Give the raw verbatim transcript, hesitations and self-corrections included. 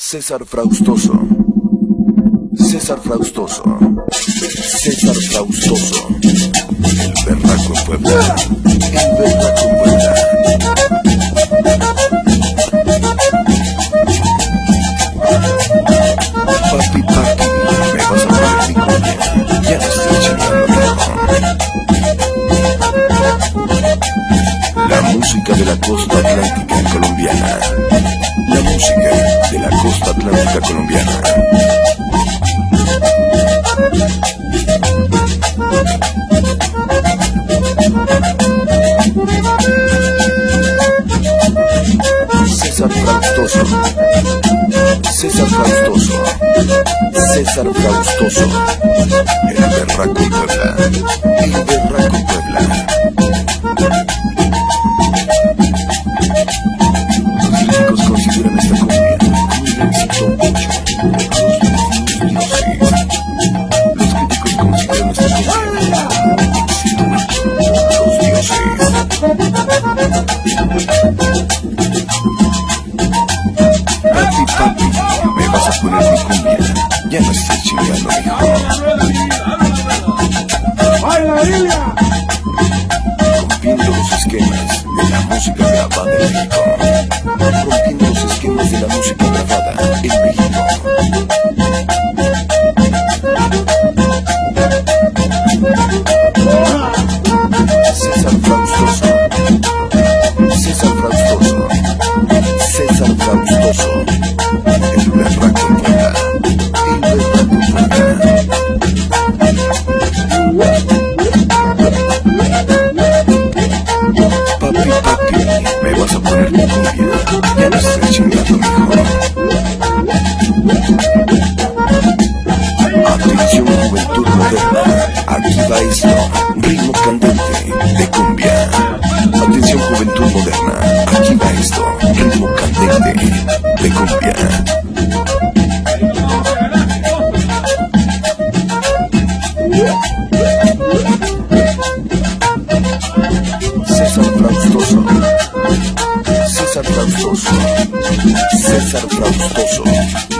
César Fraustoso, César Fraustoso, César Fraustoso, el berraco en Puebla, el berraco en Puebla. Papi, papi, me vas a poner mi cuña, ya no estoy chingando viejo. La música de la costa atlántica colombiana. La música de la costa atlántica colombiana. César Fraustoso, César Fraustoso, César Fraustoso, el berraco en Puebla, el berraco en Puebla. Los críticos consideran esta cumbia como un éxito mucho por los dioses. Los críticos consideran esta cumbia como un éxito mucho por los dioses. Papi, papi, me vas a poner mi cumbia, ya no estés chingando, mijo. Rompiendo los esquemas de la música grabada en México. Rompiendo los esquemas de la música grabada en México. César Fraustoso, César Fraustoso, César Fraustoso, el berraco en Puebla, el berraco en Puebla. Papi, papi, me vas a poner mi cumbia, ya no estoy chingando, mijo. Atención, juventud moderna, aquí va esto, ritmo candente de cumbia. Atención, juventud moderna, aquí va esto, ritmo candente de cumbia. César Fraustoso, César Fraustoso, César Fraustoso.